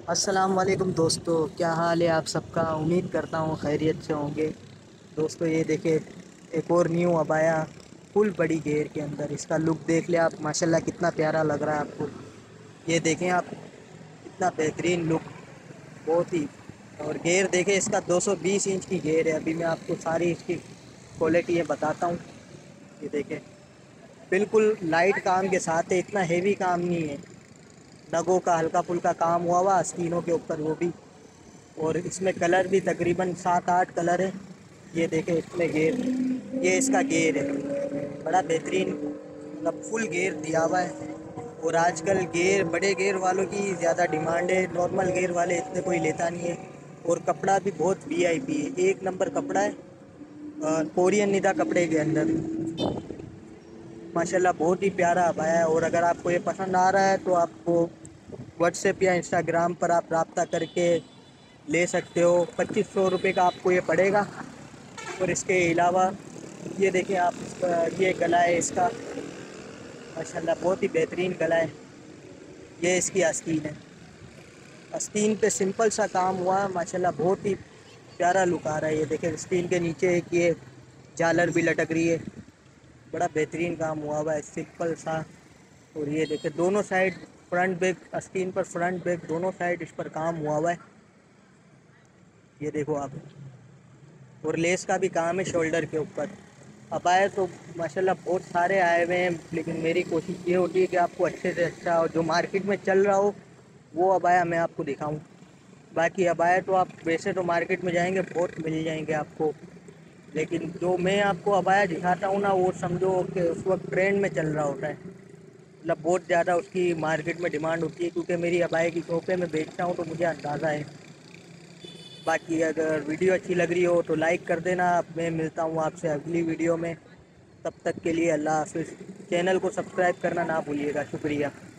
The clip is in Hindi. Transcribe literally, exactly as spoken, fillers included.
अस्सलाम वालेकुम दोस्तों, क्या हाल है आप सबका। उम्मीद करता हूँ खैरियत से होंगे। दोस्तों ये देखे एक और न्यू अबाया फुल बड़ी घेर के अंदर। इसका लुक देख ले आप, माशाल्लाह कितना प्यारा लग रहा है आपको। ये देखें आप, कितना बेहतरीन लुक, बहुत ही। और घेर देखें इसका दो सौ बीस इंच की घेर है। अभी मैं आपको सारी इसकी क्वालिटी है बताता हूँ। ये देखें, बिल्कुल लाइट काम के साथ है, इतना हेवी काम नहीं है। नगों का हल्का फुल्का काम हुआ हुआ आस्तीनों के ऊपर, वो भी। और इसमें कलर भी तकरीबन सात आठ कलर है। ये देखें इसमें गेयर, ये इसका गेयर है, बड़ा बेहतरीन, मतलब फुल गेयर दिया हुआ है। और आजकल गेयर, बड़े गेयर वालों की ज़्यादा डिमांड है, नॉर्मल गेयर वाले इतने कोई लेता नहीं है। और कपड़ा भी बहुत वीआईपी है, एक नंबर कपड़ा है। अ, कोरियन निदा कपड़े के अंदर माशाल्लाह बहुत ही प्यारा आया है। और अगर आपको ये पसंद आ रहा है तो आपको व्हाट्सएप या इंस्टाग्राम पर आप रब्ता करके ले सकते हो। पच्चीस सौ रुपये का आपको ये पड़ेगा। और इसके अलावा ये देखें आप, इसका ये गला है इसका, माशाल्लाह बहुत ही बेहतरीन गला है। ये इसकी आस्तीन है, आस्तीन पे सिंपल सा काम हुआ है, माशाल्लाह बहुत ही प्यारा लुक आ रहा है। ये देखें आस्तीन के नीचे एक ये झालर भी लटक रही है, बड़ा बेहतरीन काम हुआ हुआ है, सिंपल सा। और ये देखें दोनों साइड फ्रंट बैक, आस्तीन पर फ्रंट बैक दोनों साइड इस पर काम हुआ हुआ है। ये देखो आप, और लेस का भी काम है शोल्डर के ऊपर। अब आए तो माशाल्लाह बहुत सारे आए हुए हैं, लेकिन मेरी कोशिश ये होती है कि आपको अच्छे से अच्छा, और जो मार्केट में चल रहा हो वो अबाया मैं आपको दिखाऊं। बाकी अबाया तो आप वैसे तो मार्केट में जाएंगे बहुत मिल जाएंगे आपको, लेकिन जो मैं आपको अबाया दिखाता हूँ ना, वो समझो कि उस वक्त ट्रेंड में चल रहा होता है, मतलब बहुत ज़्यादा उसकी मार्केट में डिमांड होती है, क्योंकि मेरी अबाया की शॉपें मैं बेचता हूँ तो मुझे अंदाज़ा है। बाकी अगर वीडियो अच्छी लग रही हो तो लाइक कर देना। मैं मिलता हूँ आपसे अगली वीडियो में, तब तक के लिए अल्लाह हाफिज़। चैनल को सब्सक्राइब करना ना भूलिएगा। शुक्रिया।